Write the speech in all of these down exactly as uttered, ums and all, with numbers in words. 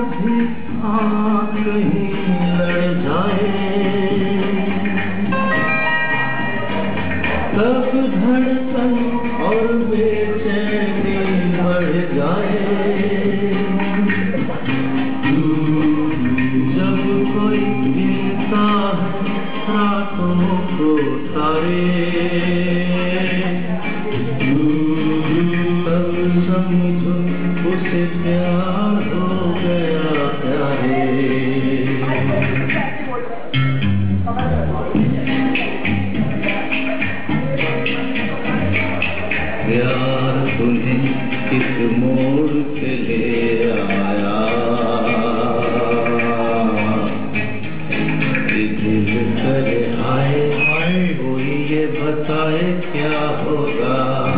भी आँख कहीं लड़ जाए, तब धड़कन और बेचैनी बढ़ जाए। जब कोई गिनता है रातों को तारे, तब समझो उसे प्यार हो गया प्यारे। प्यार तुम्हें किस मोड़ पे ले आया, दिल करे हाय हाय कोई ये बताए क्या होगा।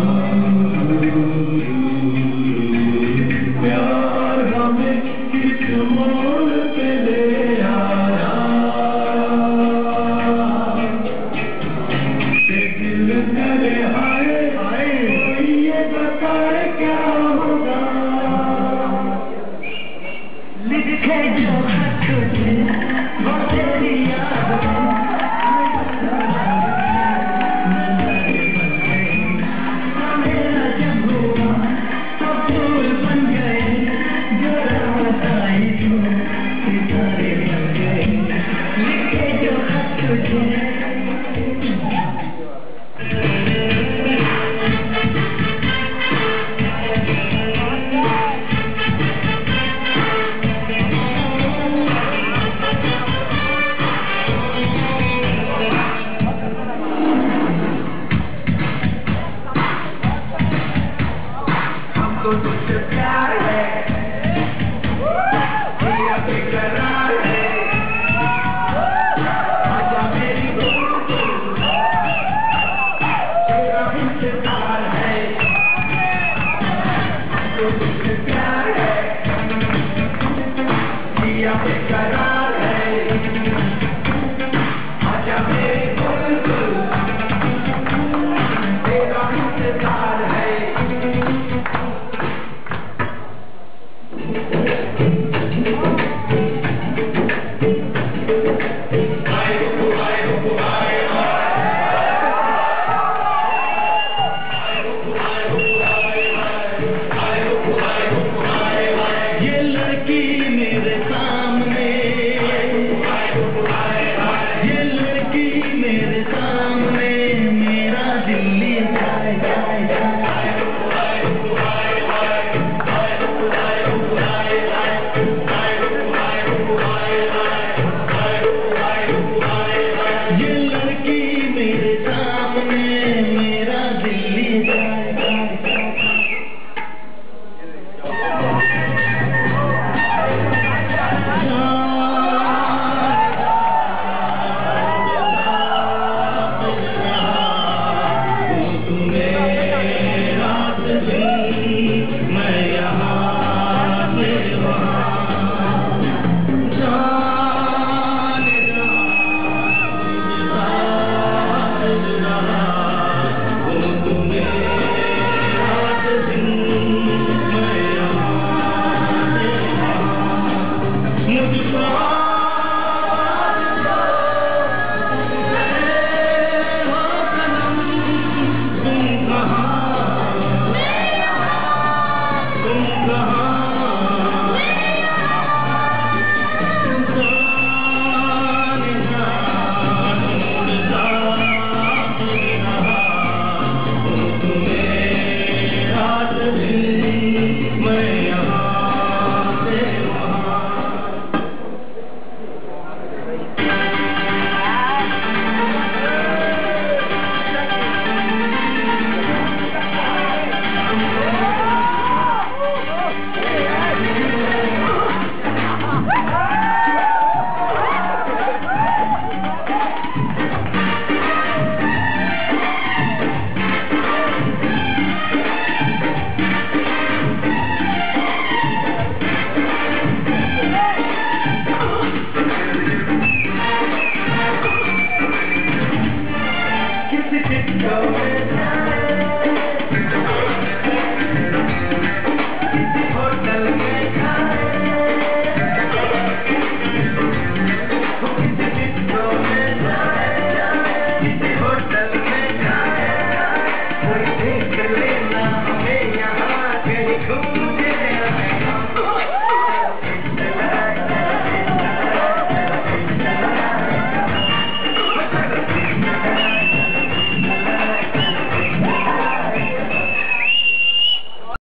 प्यार हमें किस मोड़ पे ले आया, दिल करे हाय हाय कोई ये बताए क्या होगा। लिखे जो खत तुझे वो तेरी याद में, मेरा जब हुआ तो फूल बन गए, जरा बताई तू सितारे बन गए। लिखे जो खत तुझे हमको तुझसे प्यार है, दिया बेकरार है, आजा मेरी बुलबुल, तेरा इंतजार है। हमको तुझसे प्यार है, दिया बेकरार है।